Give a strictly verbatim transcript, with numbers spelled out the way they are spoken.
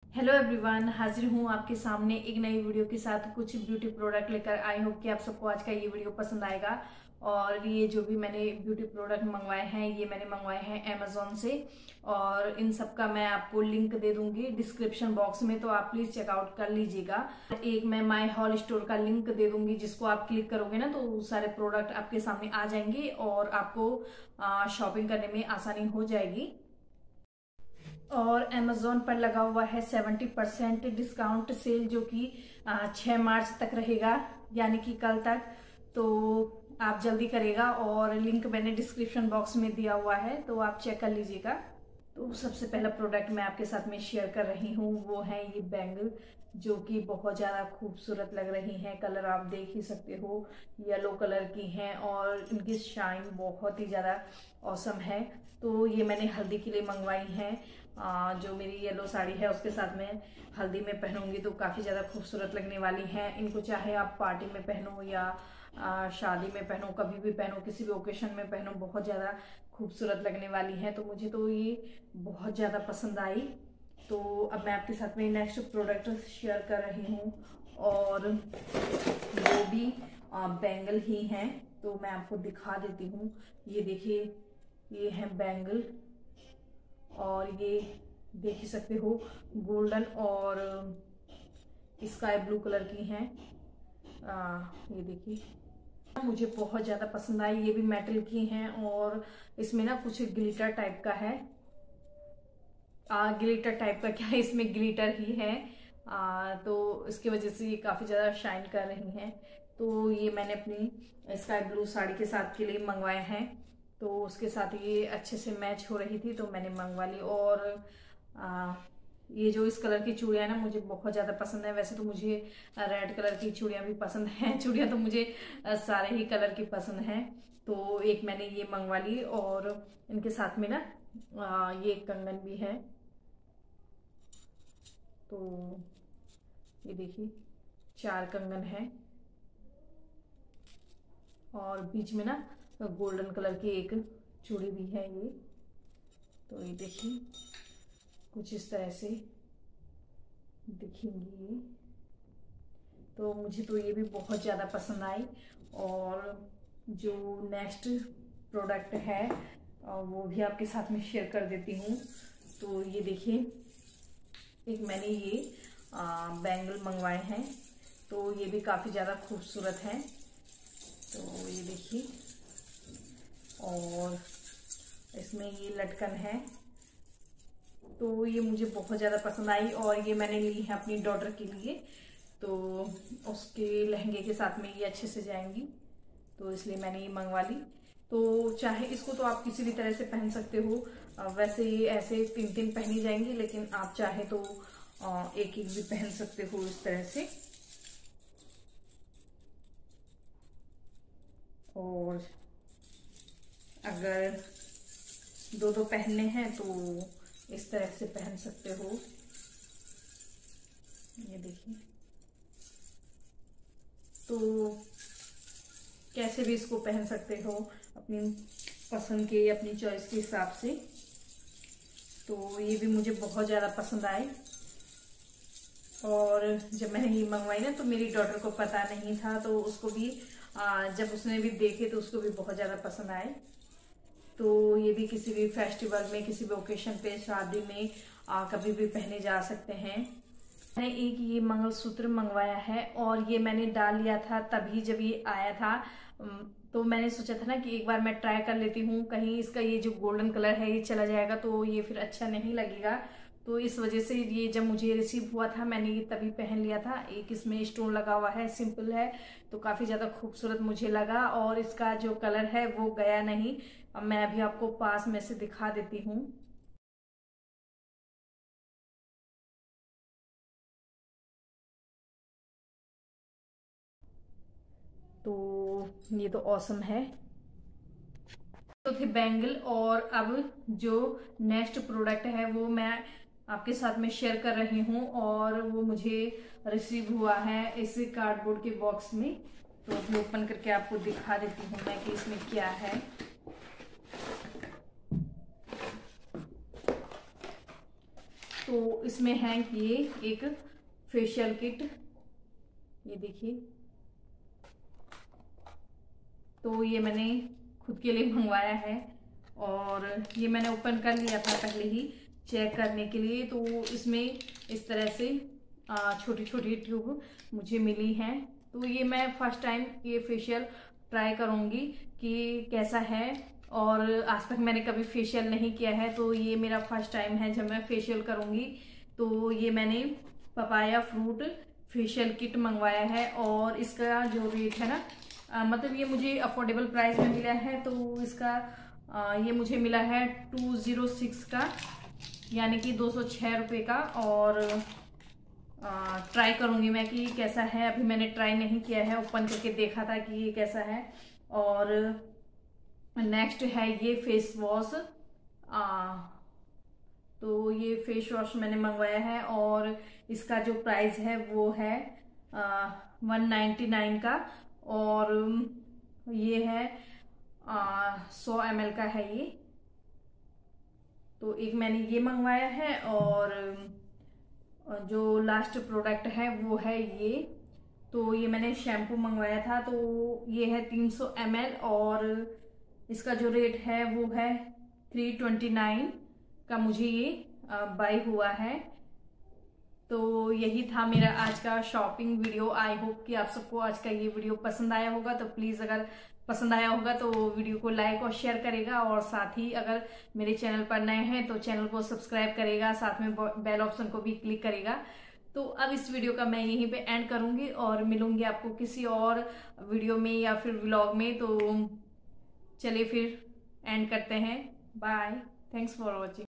Hello everyone, हाजिर हूँ आपके सामने एक नई वीडियो के साथ कुछ ब्यूटी प्रोडक्ट लेकर आई हूँ कि आप सबको आज का ये वीडियो पसंद आएगा। और ये जो भी मैंने ब्यूटी प्रोडक्ट मंगवाए हैं ये मैंने मंगवाए हैं अमेजोन से, और इन सब का मैं आपको लिंक दे दूंगी डिस्क्रिप्शन बॉक्स में, तो आप प्लीज चेकआउट कर लीजिएगा। एक मैं माय हॉल स्टोर का लिंक दे दूंगी जिसको आप क्लिक करोगे ना तो सारे प्रोडक्ट आपके सामने आ जाएंगे और आपको शॉपिंग करने में आसानी हो जाएगी। और अमेजोन पर लगा हुआ है सेवेंटी परसेंट डिस्काउंट सेल, जो कि छह मार्च तक रहेगा, यानी कि कल तक। तो आप जल्दी करेगा, और लिंक मैंने डिस्क्रिप्शन बॉक्स में दिया हुआ है तो आप चेक कर लीजिएगा। तो सबसे पहला प्रोडक्ट मैं आपके साथ में शेयर कर रही हूँ वो है ये बैंगल, जो कि बहुत ज़्यादा खूबसूरत लग रही हैं। कलर आप देख ही सकते हो, येलो कलर की हैं और इनकी शाइन बहुत ही ज़्यादा औसम है। तो ये मैंने हल्दी के लिए मंगवाई हैं। आ, जो मेरी येलो साड़ी है उसके साथ में हल्दी में पहनूंगी तो काफ़ी ज़्यादा खूबसूरत लगने वाली हैं। इनको चाहे आप पार्टी में पहनो या आ, शादी में पहनो, कभी भी पहनो, किसी भी ओकेशन में पहनो, बहुत ज़्यादा खूबसूरत लगने वाली है। तो मुझे तो ये बहुत ज़्यादा पसंद आई। तो अब मैं आपके साथ में नेक्स्ट प्रोडक्ट शेयर कर रही हूँ, और वो भी बैंगल ही हैं। तो मैं आपको दिखा देती हूँ। ये देखिए, ये है बैंगल, और ये देख ही सकते हो गोल्डन और स्काई ब्लू कलर की हैं। आ, ये देखिए, मुझे बहुत ज्यादा पसंद आई। ये भी मेटल की हैं और इसमें ना कुछ ग्लिटर टाइप का है। आ, ग्लिटर टाइप का क्या है, इसमें ग्लिटर ही है। आ, तो इसकी वजह से ये काफी ज्यादा शाइन कर रही हैं। तो ये मैंने अपनी स्काई ब्लू साड़ी के साथ के लिए मंगवाए हैं। तो उसके साथ ये अच्छे से मैच हो रही थी तो मैंने मंगवा ली। और आ, ये जो इस कलर की चूड़ियां ना मुझे बहुत ज्यादा पसंद है। वैसे तो मुझे रेड कलर की चूड़ियां भी पसंद हैं। चूड़ियां तो मुझे सारे ही कलर की पसंद हैं। तो एक मैंने ये मंगवा ली, और इनके साथ में ना आ, ये कंगन भी है। तो ये देखिए, चार कंगन है, और बीच में ना गोल्डन कलर की एक चूड़ी भी है ये। तो ये देखिए, कुछ इस तरह से दिखेंगी ये। तो मुझे तो ये भी बहुत ज़्यादा पसंद आई। और जो नेक्स्ट प्रोडक्ट है वो भी आपके साथ में शेयर कर देती हूँ। तो ये देखिए, एक मैंने ये बैंगल मंगवाए हैं। तो ये भी काफ़ी ज़्यादा खूबसूरत हैं। तो ये देखिए, और इसमें ये लटकन है। तो ये मुझे बहुत ज़्यादा पसंद आई, और ये मैंने ली है अपनी डॉटर के लिए। तो उसके लहंगे के साथ में ये अच्छे से जाएंगी, तो इसलिए मैंने ये मंगवा ली। तो चाहे इसको तो आप किसी भी तरह से पहन सकते हो। वैसे ये ऐसे तीन तीन पहनी जाएंगी, लेकिन आप चाहे तो एक एक भी पहन सकते हो इस तरह से। और अगर दो दो पहनने हैं तो इस तरह से पहन सकते हो। ये देखिए, तो कैसे भी इसको पहन सकते हो अपनी पसंद के, अपनी चॉइस के हिसाब से। तो ये भी मुझे बहुत ज़्यादा पसंद आए। और जब मैंने ये मंगवाई ना तो मेरी डॉटर को पता नहीं था, तो उसको भी आ, जब उसने भी देखे तो उसको भी बहुत ज़्यादा पसंद आए। तो ये भी किसी भी फेस्टिवल में, किसी भी ओकेशन पे, शादी में आ, कभी भी पहने जा सकते हैं। मैंने एक ये मंगलसूत्र मंगवाया है, और ये मैंने डाल लिया था तभी जब ये आया था। तो मैंने सोचा था ना कि एक बार मैं ट्राई कर लेती हूँ, कहीं इसका ये जो गोल्डन कलर है ये चला जाएगा तो ये फिर अच्छा नहीं लगेगा। तो इस वजह से ये जब मुझे रिसीव हुआ था मैंने ये तभी पहन लिया था। एक इसमें स्टोन लगा हुआ है, सिंपल है, तो काफी ज्यादा खूबसूरत मुझे लगा। और इसका जो कलर है वो गया नहीं। अब मैं अभी आपको पास में से दिखा देती हूँ। तो ये तो ऑसम है। तो थे बैंगल, और अब जो नेक्स्ट प्रोडक्ट है वो मैं आपके साथ में शेयर कर रही हूँ, और वो मुझे रिसीव हुआ है इस कार्डबोर्ड के बॉक्स में। तो अभी ओपन करके आपको दिखा देती हूँ मैं कि इसमें क्या है। तो इसमें है ये एक फेशियल किट, ये देखिए। तो ये मैंने खुद के लिए मंगवाया है और ये मैंने ओपन कर लिया था पहले ही चेक करने के लिए। तो इसमें इस तरह से छोटी छोटी ट्यूब मुझे मिली हैं। तो ये मैं फर्स्ट टाइम ये फेशियल ट्राई करूँगी कि कैसा है, और आज तक मैंने कभी फेशियल नहीं किया है, तो ये मेरा फर्स्ट टाइम है जब मैं फेशियल करूँगी। तो ये मैंने पपाया फ्रूट फेशियल किट मंगवाया है और इसका जो रेट है ना, आ, मतलब ये मुझे अफोर्डेबल प्राइस में मिला है। तो इसका आ, ये मुझे मिला है टू ज़ीरो सिक्स का, यानी कि दो सौ छः रुपये का। और ट्राई करूँगी मैं कि कैसा है। अभी मैंने ट्राई नहीं किया है, ओपन करके देखा था कि ये कैसा है। और नेक्स्ट है ये फेस वॉश। तो ये फेस वॉश मैंने मंगवाया है और इसका जो प्राइस है वो है वन नाइन्टी नाइन का, और ये है सौ एम एल का है ये। तो एक मैंने ये मंगवाया है और जो लास्ट प्रोडक्ट है वो है ये। तो ये मैंने शैम्पू मंगवाया था, तो ये है तीन सौ एम एल और इसका जो रेट है वो है थ्री ट्वेंटी नाइन का मुझे ये बाय हुआ है। तो यही था मेरा आज का शॉपिंग वीडियो। आई होप कि आप सबको आज का ये वीडियो पसंद आया होगा। तो प्लीज़ अगर पसंद आया होगा तो वीडियो को लाइक और शेयर करेगा, और साथ ही अगर मेरे चैनल पर नए हैं तो चैनल को सब्सक्राइब करेगा, साथ में बेल ऑप्शन को भी क्लिक करेगा। तो अब इस वीडियो का मैं यहीं पे एंड करूंगी और मिलूंगी आपको किसी और वीडियो में या फिर व्लॉग में। तो चलिए फिर एंड करते हैं। Bye, thanks for watching.